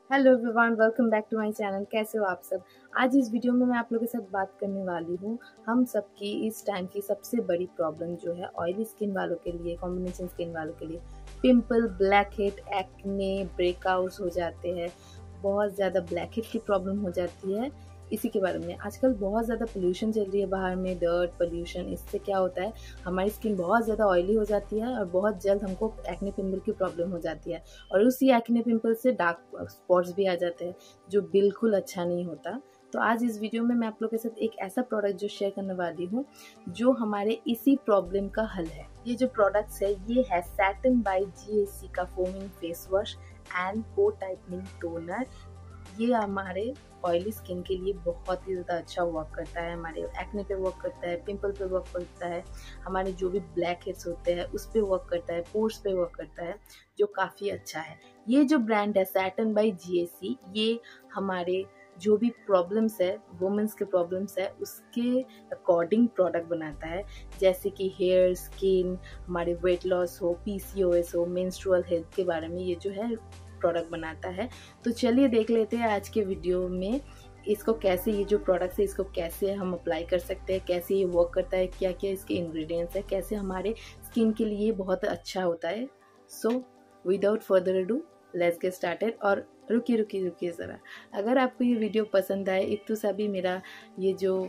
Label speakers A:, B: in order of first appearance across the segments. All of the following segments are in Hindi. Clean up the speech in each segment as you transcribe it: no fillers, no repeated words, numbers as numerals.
A: Hello everyone, welcome back to my channel. कैसे हो आप सब। आज इस वीडियो में मैं आप लोगों के साथ बात करने वाली हूँ हम सबकी इस टाइम की सबसे बड़ी प्रॉब्लम जो है ऑयली स्किन वालों के लिए, कॉम्बिनेशन स्किन वालों के लिए। Pimple, blackhead, acne, breakouts हो जाते हैं, बहुत ज़्यादा ब्लैक हेड की प्रॉब्लम हो जाती है। इसी के बारे में आजकल बहुत ज़्यादा पोल्यूशन चल रही है बाहर में, डर्ट पोल्यूशन। इससे क्या होता है, हमारी स्किन बहुत ज़्यादा ऑयली हो जाती है और बहुत जल्द हमको एक्ने पिंपल की प्रॉब्लम हो जाती है। और उसी एक्ने पिंपल से डार्क स्पॉट्स भी आ जाते हैं, जो बिल्कुल अच्छा नहीं होता। तो आज इस वीडियो में मैं आप लोगों के साथ एक ऐसा प्रोडक्ट जो शेयर करने वाली हूँ जो हमारे इसी प्रॉब्लम का हल है। ये जो प्रोडक्ट्स है ये है सैटिन बाय GAC का foaming face wash and pore tightening toner. ये हमारे ऑयली स्किन के लिए बहुत ही ज़्यादा अच्छा वर्क करता है, हमारे एक्ने पे वर्क करता है, पिंपल पे वर्क करता है, हमारे जो भी ब्लैक हेड्स होते हैं उस पे वर्क करता है, पोर्स पे वर्क करता है, जो काफ़ी अच्छा है। ये जो ब्रांड है सैटिन बाय GAC, ये हमारे जो भी प्रॉब्लम्स है, वुमेन्स के प्रॉब्लम्स है, उसके अकॉर्डिंग प्रोडक्ट बनाता है। जैसे कि हेयर, स्किन, हमारे वेट लॉस हो, PCOS हो, मेंस्ट्रुअल हेल्थ के बारे में ये जो है प्रोडक्ट बनाता है। तो चलिए देख लेते हैं आज के वीडियो में इसको कैसे, ये जो प्रोडक्ट्स है इसको कैसे हम अप्लाई कर सकते हैं, कैसे ये वर्क करता है, क्या क्या इसके इंग्रेडिएंट्स है, कैसे हमारे स्किन के लिए बहुत अच्छा होता है। So without further ado let's get started. और रुकिए ज़रा, अगर आपको ये वीडियो पसंद आए, एक तो सभी मेरा ये जो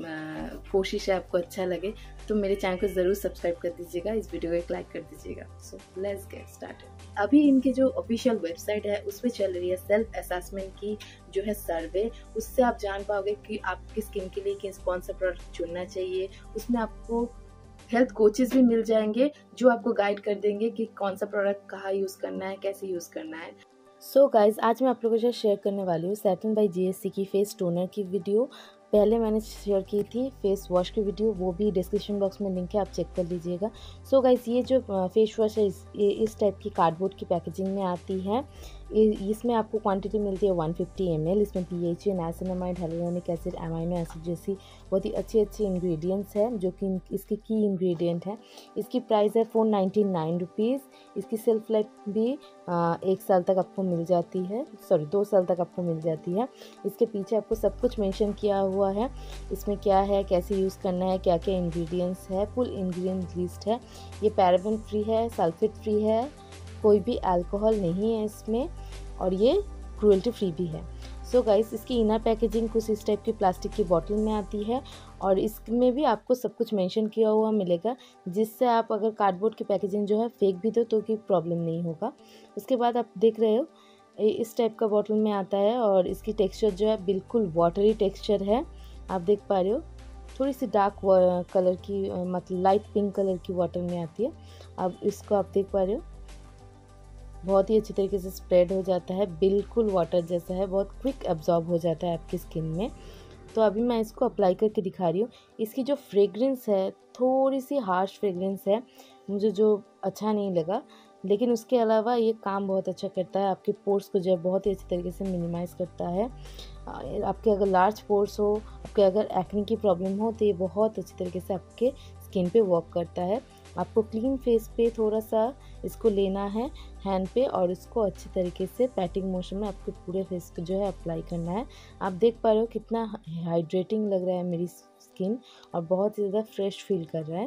A: कोशिश है आपको अच्छा लगे, तो मेरे चैनल को ज़रूर सब्सक्राइब कर दीजिएगा, इस वीडियो को एक लाइक कर दीजिएगा। So let's get started. अभी इनके जो ऑफिशियल वेबसाइट है उस पर चल रही है सेल्फ असेसमेंट की जो है सर्वे। उससे आप जान पाओगे कि आपकी स्किन के लिए कौन सा प्रोडक्ट चुनना चाहिए। उसमें आपको हेल्थ कोचेस भी मिल जाएंगे जो आपको गाइड कर देंगे कि कौन सा प्रोडक्ट कहाँ यूज़ करना है, कैसे यूज़ करना है। सो गाइज, आज मैं आप लोगों के साथ शेयर करने वाली हूँ सैटिन बाय GAC की फेस टोनर की वीडियो। पहले मैंने शेयर की थी फेस वॉश की वीडियो, वो भी डिस्क्रिप्शन बॉक्स में लिंक है, आप चेक कर लीजिएगा। सो गाइज, ये जो फेस वॉश है इस टाइप की कार्डबोर्ड की पैकेजिंग में आती है। इसमें आपको क्वांटिटी मिलती है 150 ml। इसमें PHA, niacinamide, hyaluronic acid, amino acid जैसी बहुत ही अच्छी इंग्रेडिएंट्स है जो कि इसके की इंग्रेडिएंट है। इसकी प्राइस है 499 रुपीज़। इसकी सेल्फ लाइफ भी 1 साल तक आपको मिल जाती है, 2 साल तक आपको मिल जाती है। इसके पीछे आपको सब कुछ मेंशन किया हुआ है, इसमें क्या है, कैसे यूज़ करना है, क्या क्या इंग्रेडिएंट्स है, फुल इंग्रेडिएंट लिस्ट है। ये पैराबेन फ्री है, सल्फेट फ्री है, कोई भी अल्कोहल नहीं है इसमें, और ये क्रुएल्टी फ्री भी है। सो गाइस, इसकी इनर पैकेजिंग कुछ इस टाइप की प्लास्टिक की बॉटल में आती है और इसमें भी आपको सब कुछ मेंशन किया हुआ मिलेगा, जिससे आप अगर कार्डबोर्ड की पैकेजिंग जो है फेंक भी दो तो कोई प्रॉब्लम नहीं होगा। उसके बाद आप देख रहे हो इस टाइप का बॉटल में आता है और इसकी टेक्सचर जो है बिल्कुल वाटरी टेक्सचर है, आप देख पा रहे हो। थोड़ी सी डार्क कलर की, मतलब लाइट पिंक कलर की वाटर में आती है। अब इसको आप देख पा रहे हो, बहुत ही अच्छी तरीके से स्प्रेड हो जाता है, बिल्कुल वाटर जैसा है, बहुत क्विक एब्जॉर्ब हो जाता है आपकी स्किन में। तो अभी मैं इसको अप्लाई करके दिखा रही हूँ। इसकी जो फ्रेग्रेंस है थोड़ी सी हार्श फ्रेग्रेंस है, मुझे जो अच्छा नहीं लगा, लेकिन उसके अलावा ये काम बहुत अच्छा करता है। आपके पोर्स को जो है बहुत ही अच्छी तरीके से मिनिमाइज़ करता है। आपके अगर लार्ज पोर्स हो, आपके अगर एक्ने की प्रॉब्लम हो, तो ये बहुत अच्छी तरीके से आपके स्किन पे वर्क करता है। आपको क्लीन फेस पे थोड़ा सा इसको लेना है हैंड पे और इसको अच्छी तरीके से पैटिंग मोशन में आपके पूरे फेस को जो है अप्लाई करना है। आप देख पा रहे हो कितना हाइड्रेटिंग लग रहा है मेरी स्किन और बहुत ही ज़्यादा फ्रेश फील कर रहा है।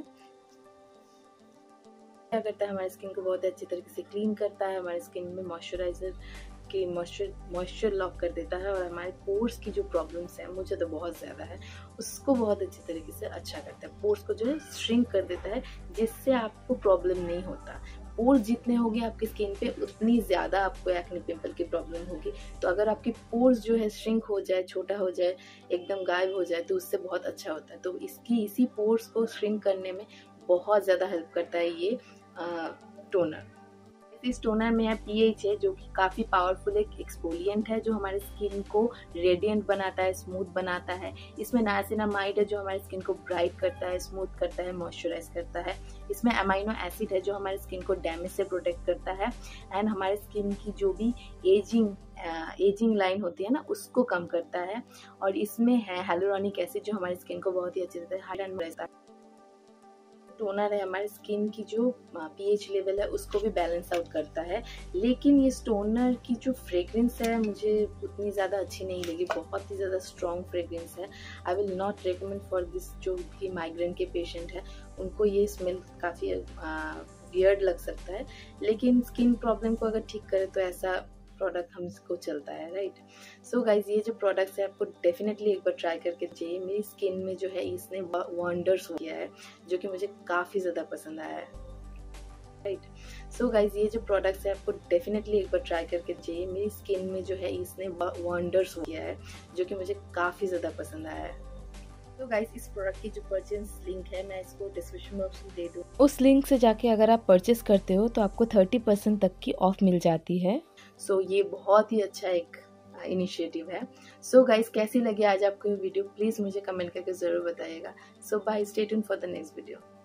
A: क्या करता है, हमारी स्किन को बहुत अच्छी तरीके से क्लीन करता है, हमारी स्किन में मॉइस्चराइजर की मॉइस्चर लॉक कर देता है और हमारे पोर्स की जो प्रॉब्लम्स है, मुझे तो बहुत ज़्यादा है, उसको बहुत अच्छी तरीके से अच्छा करता है। पोर्स को जो है श्रिंक कर देता है, जिससे आपको प्रॉब्लम नहीं होता। पोर्स जितने होंगे आपकी स्किन पे उतनी ज़्यादा आपको एक्ने पिंपल की प्रॉब्लम होगी। तो अगर आपकी पोर्स जो है श्रिंक हो जाए, छोटा हो जाए, एकदम गायब हो जाए, तो उससे बहुत अच्छा होता है। तो इसी पोर्स को श्रिंक करने में बहुत ज़्यादा हेल्प करता है ये टोनर। इस टोनर में है PHA जो कि काफ़ी पावरफुल एक एक्सफोलिएंट है, जो हमारे स्किन को रेडिएंट बनाता है, स्मूथ बनाता है। इसमें नाइसिनामाइड है जो हमारी स्किन को ब्राइट करता है, स्मूथ करता है, मॉइस्चराइज करता है। इसमें अमाइनो एसिड है जो हमारी स्किन को डैमेज से प्रोटेक्ट करता है एंड हमारे स्किन की जो भी एजिंग लाइन होती है ना, उसको कम करता है। और इसमें है हाइलुरोनिक एसिड जो हमारी स्किन को बहुत ही अच्छे से हाइड्रेट करता है। टोनर है हमारे स्किन की जो पीएच लेवल है उसको भी बैलेंस आउट करता है। लेकिन ये टोनर की जो फ्रेग्रेंस है मुझे उतनी ज़्यादा अच्छी नहीं लगी, बहुत ही ज़्यादा स्ट्रॉन्ग फ्रेग्रेंस है। I will not recommend for this, जो भी माइग्रेन के पेशेंट है उनको ये स्मेल काफ़ी वियर्ड लग सकता है। लेकिन स्किन प्रॉब्लम को अगर ठीक करे तो ऐसा प्रोडक्ट हमको चलता है, राइट। सो गाइज, ये जो प्रोडक्ट्स है आपको डेफिनेटली एक बार ट्राई करके चाहिए। मेरी स्किन में जो है इसने वंडर्स किया है, जो कि मुझे काफ़ी ज़्यादा पसंद आया है, राइट। सो गाइज, ये जो प्रोडक्ट्स है आपको डेफिनेटली एक बार ट्राई करके चाहिए। मेरी स्किन में जो है इसने वंडर्स किया है, जो कि मुझे काफ़ी ज़्यादा पसंद आया है। तो गाइस, इस प्रोडक्ट की जो परचेज लिंक है मैं इसको डिस्क्रिप्शन बॉक्स में दे दूँ। उस लिंक से जाके अगर आप परचेस करते हो तो आपको 30% तक की ऑफ मिल जाती है। सो ये बहुत ही अच्छा एक इनिशिएटिव है। सो गाइस, कैसी लगी आज आपको ये वीडियो, प्लीज़ मुझे कमेंट करके ज़रूर बताइएगा। So bye, stay tuned for the next video.